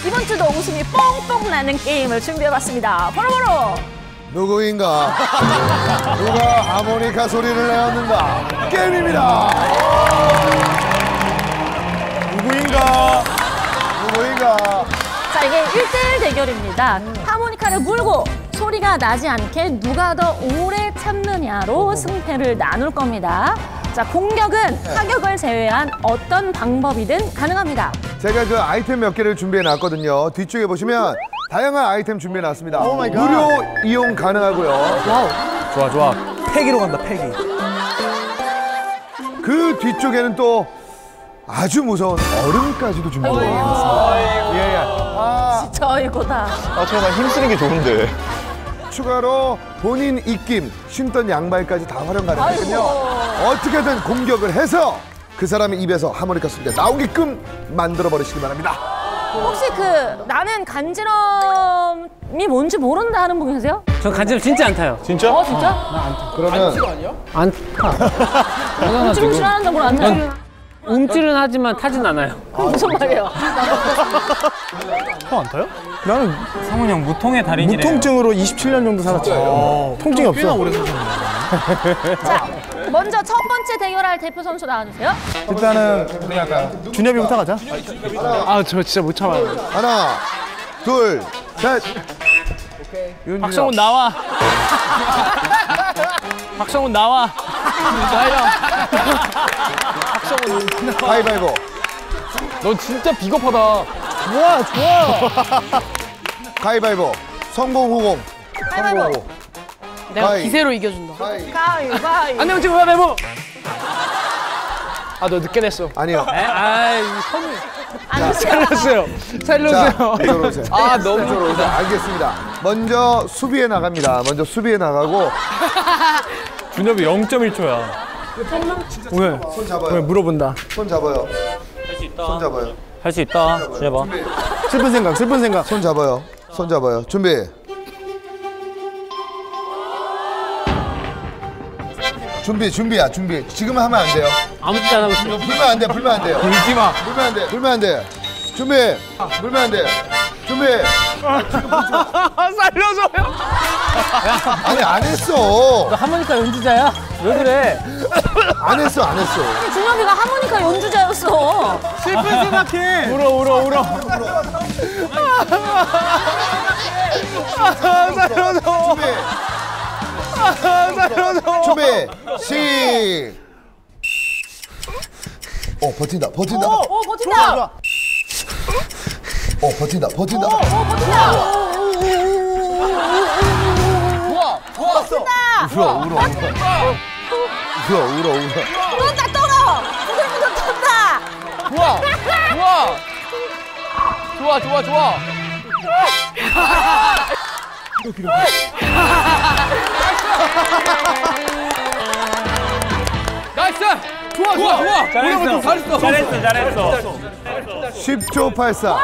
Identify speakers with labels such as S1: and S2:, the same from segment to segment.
S1: 이번 주도 웃음이 뻥뻥 나는 게임을 준비해봤습니다. 바로바로
S2: 누구인가? 누가 하모니카 소리를 내었는가? 게임입니다. 누구인가? 누구인가?
S1: 자, 이게 1대1 대결입니다. 하모니카를 물고 소리가 나지 않게 누가 더 오래 참느냐로 승패를 나눌 겁니다. 자, 공격은 타격을 제외한 어떤 방법이든 가능합니다.
S2: 제가 그 아이템 몇 개를 준비해 놨거든요. 뒤쪽에 보시면 다양한 아이템 준비해 놨습니다. 무료 이용 가능하고요.
S3: 와우. 좋아, 좋아. 패기로 간다, 패기.
S2: 그 뒤쪽에는 또 아주 무서운 얼음까지도 준비되어 있습니다. 예, 예.
S1: 진짜 이거다.
S4: 제발 힘쓰는 게 좋은데.
S2: 추가로 본인 입김, 신던 양말까지 다 활용 가능하거든요. 어떻게든 공격을 해서 그 사람의 입에서 하모니카 소리가 나오게끔 만들어버리시기 바랍니다.
S1: 혹시 그 나는 간지럼이 뭔지 모른다 하는 분 계세요?
S5: 전 간지럼 진짜 안 타요.
S4: 진짜?
S1: 진짜?
S2: 그러면
S5: 안 타.
S1: 움찔 싫어하는데 뭘 안 타요?
S5: 움찔은 하지만 타진 않아요.
S1: 그럼 무슨 말이에요?
S3: 형 안 타요?
S4: 나는
S5: 상훈이 형 무통의 달인이래요.
S4: 무통증으로 27년 정도 살았지. 통증이 없어.
S3: 오래 사셨네.
S1: 자, 먼저 첫 번째 대결할 대표 선수 나와주세요.
S4: 일단은 우리 아까 준엽이부터 가자.
S3: 아, 저 진짜 못 참아요.
S2: 하나, 둘, 셋.
S5: 박성훈 나와. 박성훈 나와.
S2: 가위바위보.
S5: 너 진짜 비겁하다.
S4: 좋아, 좋아.
S2: 가위바위보. 성공 후공.
S1: 가위바위보.
S6: 내가
S2: 가위.
S6: 기세로 이겨준다.
S1: 가위바위보.
S5: 안 되면 지금 왜 메모?
S3: 아, 너 늦게 냈어.
S2: 아니요.
S5: 아이, 선우.
S1: 안
S3: 살렸어요.
S2: 자,
S3: 살려주세요.
S2: 이쪽으로 오세요.
S5: 아, 너무
S2: 이쪽으로 오세요. 알겠습니다. 먼저 수비에 나갑니다. 먼저 수비에 나가고.
S5: 준엽이 0.1초야.
S3: 왜?
S2: 손 잡아요.
S3: 왜 물어본다.
S2: 손 잡아요. 손 잡아요.
S5: 할 수 있다. 준엽아.
S4: 슬픈 생각, 슬픈 생각.
S2: 손 잡아요. 손 잡아요. 준비. 준비야, 준비. 지금 하면 안 돼요.
S5: 아무 짓 안 하고 있어.
S2: 불면 안 돼, 불면 안 돼요.
S5: 울지 마.
S2: 불면 안 돼, 불면 안 돼. 준비. 불면 안 돼. 준비.
S3: 살려줘요.
S2: 아니, 안 했어.
S5: 너 하모니카 연주자야? 왜 그래?
S2: 안 했어, 안 했어.
S1: 준엽이가 하모니카 연주자였어.
S3: 슬픈 생각해. 울어. 살려줘.
S2: 준비.
S3: 살려줘.
S2: 준비. 시. 버틴다. 버틴다.
S1: 오, 버틴다.
S2: 버틴다. 버틴다.
S1: 버틴다.
S2: 울어.
S1: 떤다, 떠나. 부들부들 떤다.
S5: 좋아. 나이스! 좋아! 잘했어.
S2: 10초 84.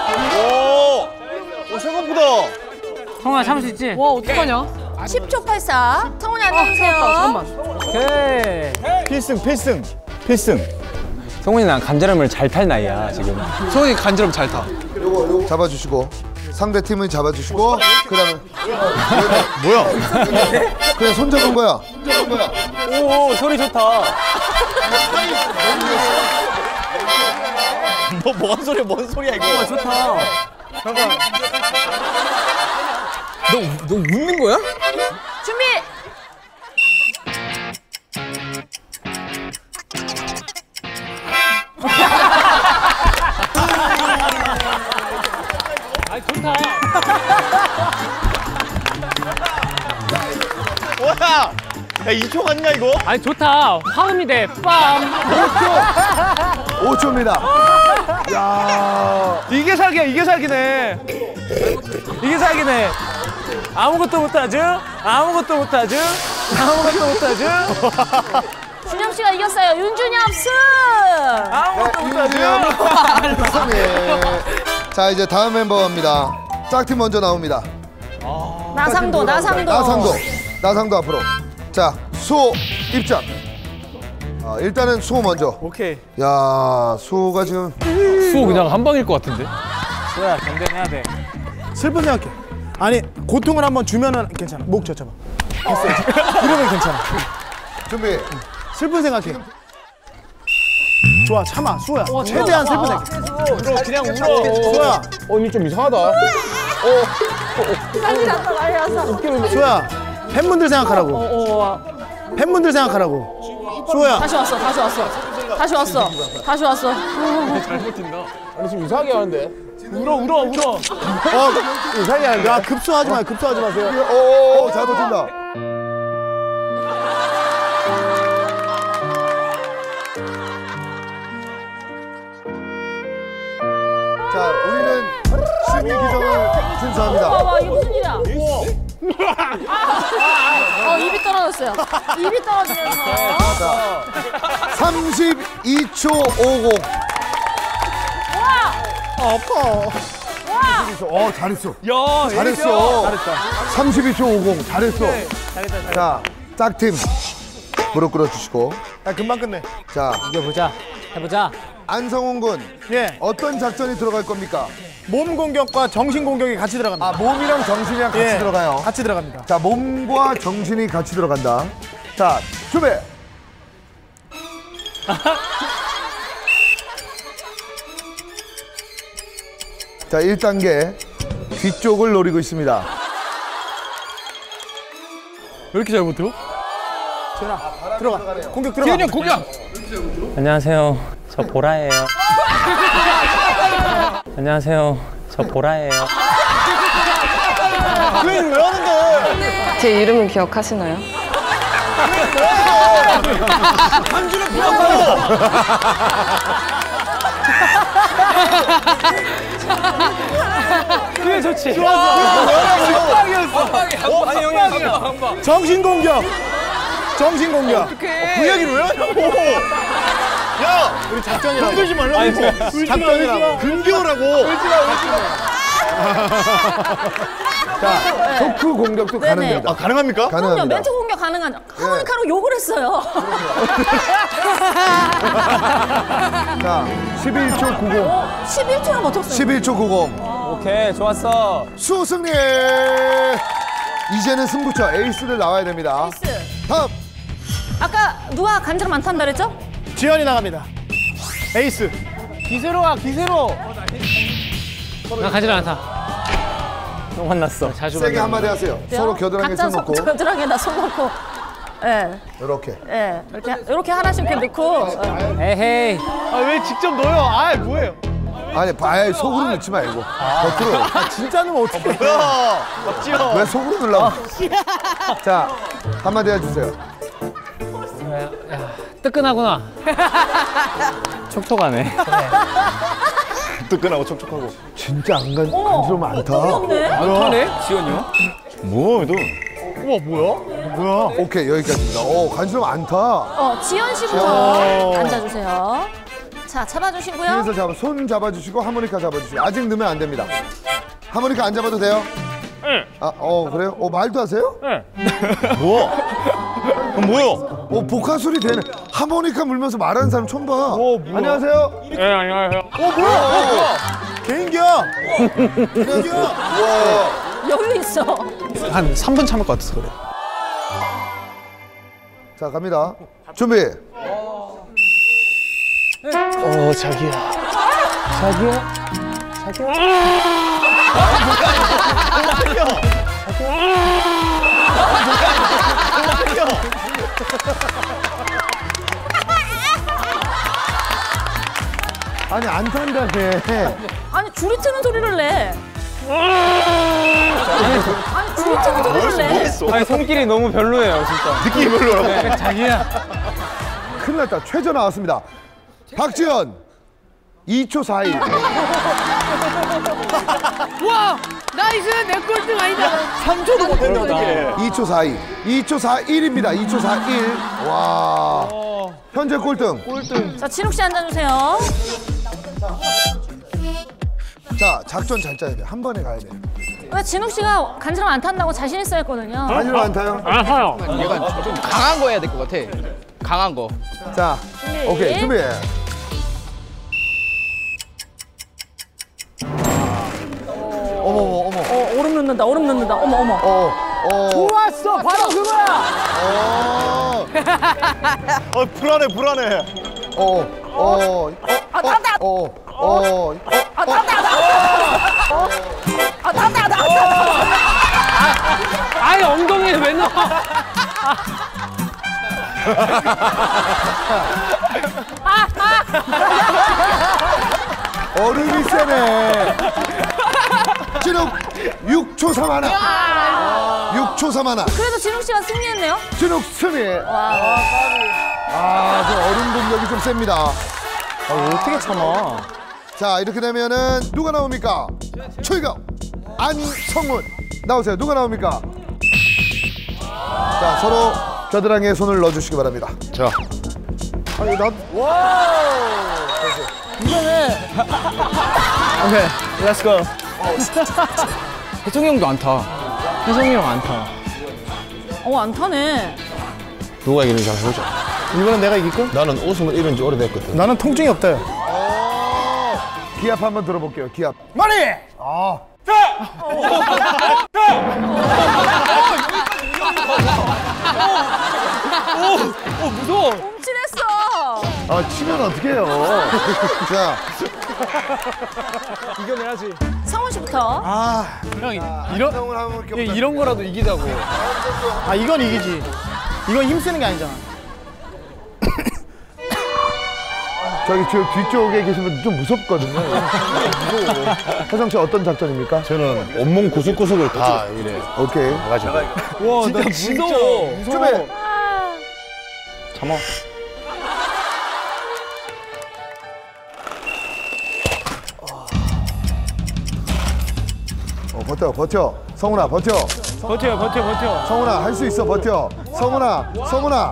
S4: 생각보다.
S5: 성훈아 참을 수 있지?
S6: 와, 어떡하냐?
S1: 10초 84. 성훈이 안녕하세요.
S6: 잠깐만.
S5: 오케이.
S4: 필승.
S7: 성훈이는 간지럼을 잘 탈 나이야 지금.
S3: 성훈이 간지럼 잘 타.
S2: 요거 잡아주시고 상대 팀을 잡아주시고 그다음에
S4: 뭐야?
S2: 그냥 손 잡은 거야.
S7: 오 소리 좋다.
S4: 뭔 소리야 이거?
S7: 좋다.
S4: 잠깐.
S7: 너 웃는 거야?
S1: 준비.
S5: 아이, 좋다.
S4: 뭐야? 야 2초 같냐 이거?
S5: 아니, 좋다. 화음이 돼. 빰.
S2: 5초입니다. 야,
S3: 이게 사기네.
S5: 아무것도 못하죠?
S1: 준엽 씨가 이겼어요. 윤준엽 승.
S5: 아무것도 못하죠?
S2: 네. 자 이제 다음 멤버입니다. 짝팀 먼저 나옵니다.
S1: 나상도.
S2: 나상도 앞으로. 자 수호 입장. 일단은 수호 먼저.
S3: 오케이.
S2: 야 수호가 지금
S5: 수호 그냥 한 방일 것 같은데? 소야, 견뎌내야 돼.
S3: 슬픈 생각해. 아니 고통을 한번 주면은 괜찮아. 목 젖혀봐. 됐어. 이러면 괜찮아.
S2: 준비.
S3: 슬픈 생각해. 좋아 참아 수호야. 최대한 슬픈 생각해.
S4: 울어 그냥 울어.
S3: 수호야.
S7: 이거 좀 이상하다.
S1: 난리 났어, 난리 났어.
S3: 수호야. 팬분들 생각하라고. 팬분들 생각하라고. 수호야.
S1: 다시 왔어, 다시 왔어. 다시 왔어, 다시 왔어.
S7: 아니 지금 이상하게 하는데.
S3: 울어. 이상하게 하는데. 야 급소하지 마. 급소하지 마세요.
S2: 오, 잘 버틴다. 자, 우리는 심의 규정을 준수합니다.
S1: 봐봐, 이게 무슨 일이야? 입이 떨어졌어요. 입이 떨어지면서.
S2: 32초 50. 잘했어.
S3: 야
S2: 잘했어. 잘했다. 32초 50. 잘했어.
S3: 잘했다.
S2: 자, 짝팀. 무릎 꿇어주시고.
S3: 야 금방 끝내.
S2: 자,
S5: 이겨보자. 해보자.
S2: 안성훈 군.
S3: 예.
S2: 어떤 작전이 들어갈 겁니까?
S3: 몸 공격과 정신 공격이 같이 들어갑니다.
S2: 아, 몸이랑 정신이랑 같이
S3: 예,
S2: 들어가요.
S3: 같이 들어갑니다.
S2: 자, 몸과 정신이 같이 들어간다. 자, 준비. 자, 1단계 뒤쪽을 노리고 있습니다.
S3: 왜 이렇게 잘 못해요? 들어가. 공격 들어가.
S7: 기현이 형 공격.
S5: 안녕하세요. 저 보라예요. 안녕하세요. 저 보라예요.
S3: 왜 하는데?
S6: 제 이름은 기억하시나요?
S3: 한 줄에 풀었어.
S5: 그게 좋지.
S3: 정신 공격. 정신 공격.
S4: 그 이야기를 왜 하냐고. 야
S3: 우리 작전이라고.
S4: 흔들지 말라고.
S3: 작전이라고.
S4: 금기어라고.
S2: 자, 토크 공격도
S1: 네네.
S2: 가능합니다.
S4: 아 가능합니까?
S1: 그럼요,
S2: 가능합니다.
S1: 멘트 공격 가능한. 하모니카로 욕을 했어요.
S2: 자, 11초 90.
S1: 11초나 버텼어요.
S2: 11초 90.
S7: 오케이 좋았어.
S2: 수승리! 이제는 승부처 에이스들 나와야 됩니다. 다음.
S1: 아까 누가 간지럼 안 탄다 그랬죠?
S3: 지현이 나갑니다. 에이스.
S5: 기세로 와, 기세로. 나 가지를 않다.
S7: 또 만났어.
S5: 자주
S2: 세게
S5: 만나.
S2: 한마디 하세요. 서로 겨드랑이에 손 놓고.
S1: 겨드랑이에다 손 놓고. 예,
S2: 이렇게.
S1: 예. 이렇게 하나씩 이렇게 넣고.
S5: 에헤이.
S3: 아 왜 직접 넣어요? 아 뭐예요?
S2: 아니, 봐야 속으로 넣지 말고. 겉으로.
S3: 아 진짜 넣으면 어떡해?
S4: 뭐야? 박지영.
S2: 왜 속으로 넣으려고? 자, 한마디 해주세요.
S5: 뜨끈하구나. 촉촉하네.
S4: 뜨끈하고 촉촉하고.
S2: 진짜 간지러움 많다.
S5: 안타네? 지원이 형?
S4: 뭐 너?
S3: 우와 뭐야?
S2: 오케이, 여기까지입니다. 오, 간지러움 많다.
S1: 지연 씨부터 앉아주세요. 자, 잡아주시고요.
S2: 뒤에서 손 잡아주시고 하모니카 잡아주시고. 아직 넣으면 안 됩니다. 하모니카 안 잡아도 돼요?
S5: 응.
S2: 아, 그래요? 말도 하세요?
S5: 응.
S4: 뭐? 그럼 뭐요?
S2: 복화술이 되네. 하모니카 물면서 말하는 사람 처음 봐. 안녕하세요.
S5: 네, 안녕하세요.
S3: 개인기야. 개인기야.
S1: 여유 있어.
S3: 한 3분 참을 것 같아서 그래.
S2: 자, 갑니다. 준비.
S3: 자기야.
S2: 아니, 안 탄다며.
S1: 아니, 줄이 트는 소리를 내. 아니, 줄이 트는 소리를 내.
S4: 뭐했어?
S7: 아니 손길이 너무 별로예요 진짜.
S4: 느낌이 별로라고.
S5: 자기야.
S2: 큰일 났다. 최저 나왔습니다. 박지현. 2초 41.
S5: 와! 나이스! 내 꼴등 아니다!
S4: 3초도 못했는데.
S2: 2초 42. 2초 41입니다. 2초 41. 와. 현재 꼴등.
S1: 자, 진욱 씨 앉아주세요.
S2: 자, 작전 잘 짜야 돼. 한 번에 가야 돼.
S1: 왜 진욱 씨가 간지럼 안 탄다고 자신 있어 했거든요.
S2: 간지럼 안 타요?
S5: 알았어요.
S7: 얘가 좀 강한 거 해야 될 것 같아. 강한 거.
S2: 자, 오케이. 준비.
S1: 넣는다. 얼음 넣는다. 어머.
S5: 좋았어. 바로 그거야.
S4: 불안해.
S5: 아예 엉덩이에 왜 넣어?
S2: 얼음이 세네. 진욱 6초 3 하나. 6초 3 하나.
S1: 그래도 진욱 씨가 승리했네요.
S2: 진욱 승리. 저 얼음 공격이 좀 셉니다.
S3: 어떻게 참아?
S2: 자, 이렇게 되면은 누가 나옵니까? 최경, 안성훈 나오세요. 누가 나옵니까? 자, 서로 겨드랑이에 손을 넣어주시기 바랍니다.
S4: 자,
S3: 아니 나
S7: 오케이, 렛츠고. 혜성이 형도 안 타. 혜성이 형 안 타.
S1: 안 타네.
S4: 누가 이기는지 한번 해보자.
S3: 이번엔 내가 이길걸?
S4: 나는 웃음을 잃은 지 오래됐거든.
S3: 나는 통증이 없다.
S2: 기합 한번 들어볼게요. 기합.
S3: 머리!
S7: 무서워.
S1: 움찔했어.
S2: 치면 어떡해요. 자,
S5: 이겨내야지.
S1: 성훈 씨부터.
S7: 형,
S2: 안성훈 한 번밖에 없다.
S7: 이런 거라도 이기자고.
S3: 아 이건 이기지. 이건 힘쓰는 게 아니잖아.
S2: 저기 뒤쪽에 계신 분 좀 무섭거든요. 무서워. 혜성 씨 어떤 작전입니까?
S4: 저는 온몸 구석구석을 다 이래
S2: 오케이.
S4: 해가지고.
S7: 와, 진짜 무서워.
S2: 준비.
S7: 참아.
S2: 버텨. 성훈아, 버텨.
S5: 버텨.
S2: 성훈아, 할 수 있어, 버텨. 성훈아.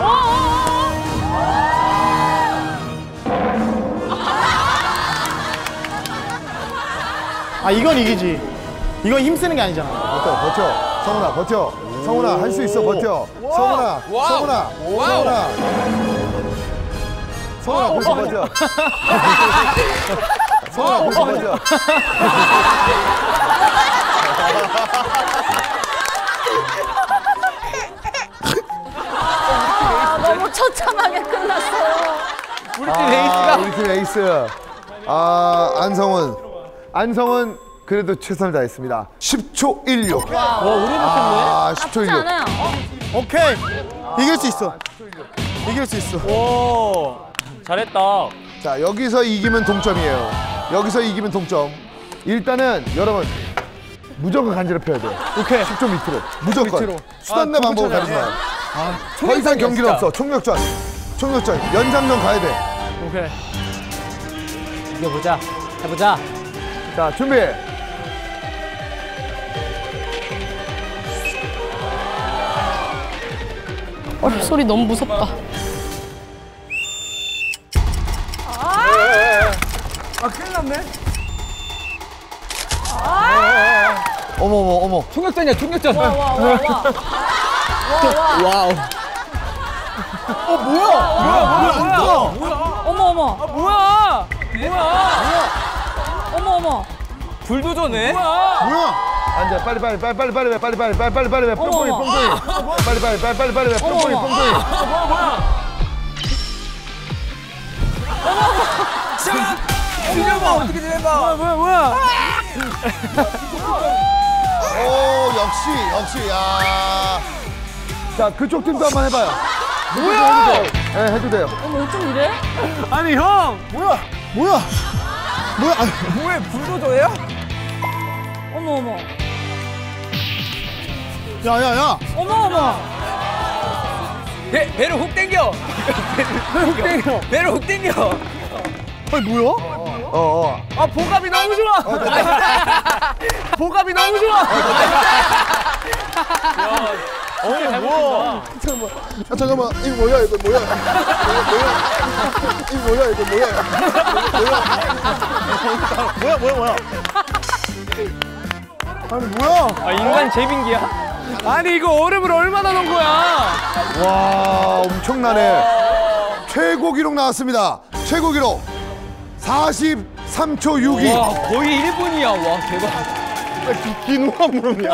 S3: 아 이건 이기지. 이건 힘쓰는 게 아니잖아.
S2: 버텨. 성훈아, 버텨. 성훈아, 할 수 있어, 버텨. 성훈아, 벌써 버텨. 성훈아, 벌써 버텨.
S1: 너무 처참하게 끝났어.
S7: 우리 팀 에이스가.
S2: 우리 팀 에이스. 안성은 그래도 최선을 다했습니다. 10초 16.
S5: 우리 못했네.
S2: 10초
S1: 나쁘지
S2: 16.
S1: 않아요.
S3: 오케이. 이길 수 있어. 이길 수 있어.
S5: 오, 잘했다.
S2: 자, 여기서 이기면 동점이에요. 여기서 이기면 동점. 일단은 여러분 무조건 간지럽혀야 돼요.
S3: 오케이.
S2: 10초 밑으로. 무조건.
S3: 밑으로.
S2: 수단내 방법을 가리지 마요. 더 이상 경기는 없어. 총력전. 연장전 가야 돼.
S5: 오케이. 이겨보자. 해보자.
S2: 자, 준비.
S6: 소리 너무 무섭다.
S2: 어머.
S7: 총격전이야, 총격전.
S1: 와.
S7: 와우.
S1: 어머.
S5: 뭐야?
S1: 어머.
S5: 불도저네?
S2: 뭐야? 앉아. 빨리. 뽕뽕이. 빨리. 뽕뽕이.
S5: 진영아, 어떻게 지내봐? 뭐야?
S2: 오, 역시. 야. 자, 그쪽 팀도 한번 해봐요.
S5: 뭐야?
S2: 네, 해도 돼요.
S1: 어머, 어쩜 이래?
S5: 아니, 형!
S3: 뭐야?
S5: 뭐해, 불도저예요?
S1: 어머.
S3: 야야야.
S1: 어머.
S7: 배를 훅 당겨. 배를 훅 당겨.
S3: 아니 뭐야?
S5: 아, 보갑이 너무 좋아! 보갑이 너무 좋아!
S3: 뭐야?
S2: 잠깐만. 이거 뭐야?
S3: 뭐야? 아니 뭐야?
S5: 아, 인간 재빙기야? 아니, 이거 얼음을 얼마나 넣은 거야?
S2: 와, 엄청나네. 최고 기록 나왔습니다. 최고 기록 43초 62.
S7: 와, 거의 1분이야. 와, 대박.
S4: 비누가 무릎이야.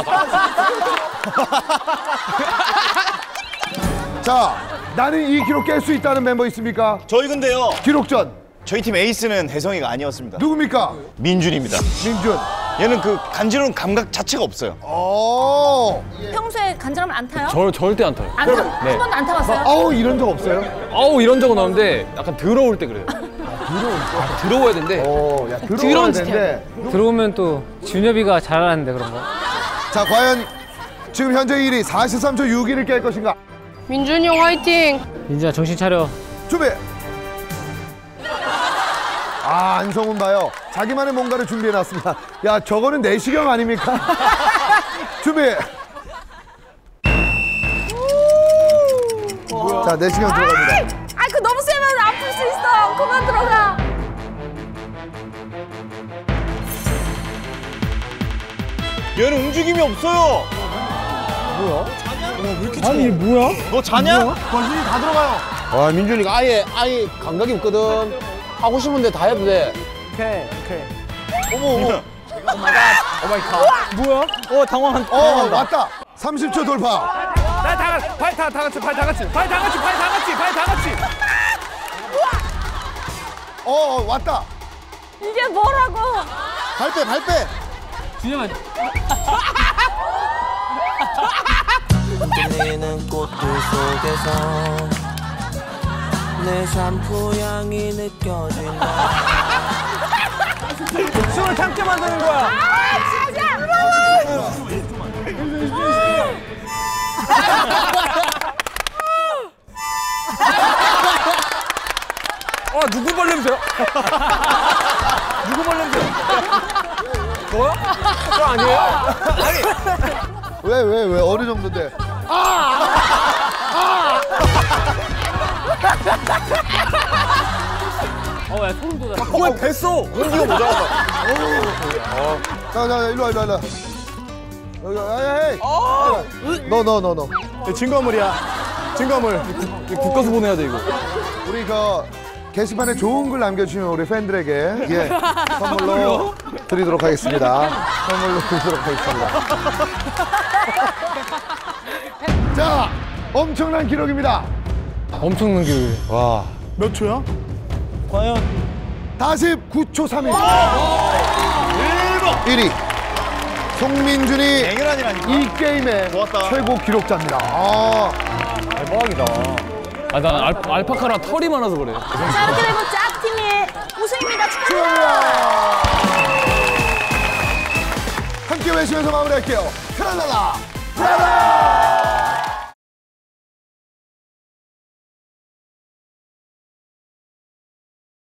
S2: 자, 나는 이 기록 깰 수 있다는 멤버 있습니까?
S4: 저희 근데요.
S2: 기록전
S4: 저희 팀 에이스는 혜성이가 아니었습니다.
S2: 누굽니까?
S4: 민준입니다.
S2: 민준.
S4: 얘는 그 간지러운 감각 자체가 없어요.
S1: 평소에 간절하면 안 타요?
S7: 절대 안 타요.
S1: 안 타? 한 번도 안 타봤어요?
S2: 아우 이런 적 없어요?
S7: 아우 이런 적은 없는데 약간 더러울 때 그래요. 더러워야 되는데
S2: 야 들어오야
S7: 드러운 짓
S2: 되는데.
S5: 들어오면 또 준엽이가 잘하는데 그런 거.
S2: 자, 과연 지금 현재 1위 43초 6위를 깰 것인가?
S6: 민준이 형 화이팅!
S5: 민준아 정신 차려.
S2: 준비. 안성훈 봐요. 자기만의 뭔가를 준비해놨습니다. 야, 저거는 내시경 아닙니까? 준비. 자, 내시경 들어갑니다.
S1: 아, 그 너무 세면 아플 수 있어. 그만 들어가.
S4: 얘는 움직임이 없어요.
S3: 아니 뭐야?
S4: 너 자냐?
S3: 관심이 다 들어가요.
S8: 와 민준이가 아예 감각이 없거든. 하고 싶은데 다 해도 돼.
S3: 오케이.
S4: 어머.
S3: 뭐야?
S7: 당황한.
S2: 왔다. 30초 돌파.
S3: 발 다 같이.
S2: 왔다.
S1: 이게 뭐라고?
S2: 발 빼.
S5: 준엽아.
S9: 흔들리는 꽃들 속에서 내 샴푸 향이 느껴진다.
S3: 숨을 참게 만드는 거야.
S7: 누구 벌 냄새야? 누구 벌 냄새야? 너야? 저 아니에요?
S2: 왜 어느 정도인데?
S5: 야 소름 돋아.
S7: 왜 뱄어?
S4: 공기가 모자라다.
S2: 자, 일로 와. 여기, 헤이. 너.
S3: 증거물이야. 증거물.
S7: 국가수 보내야 돼 이거.
S2: 우리 게시판에 좋은 글 남겨주시면 우리 팬들에게 선물로 드리도록 하겠습니다. 자, 엄청난 기록입니다.
S7: 엄청난 기록이. 와.
S3: 몇 초야?
S4: 과연
S2: 49초 3일. 1위. 송민준이
S4: 당연하니라니까.
S2: 이 게임의
S4: 좋았다.
S2: 최고 기록자입니다.
S7: 대박이다. 난 알파카랑 털이 많아서 그래.
S1: 자, 이렇게 되면 짝팀이 우승입니다. 축하드려요.
S2: 함께 외치면서 마무리할게요. 트랄랄라.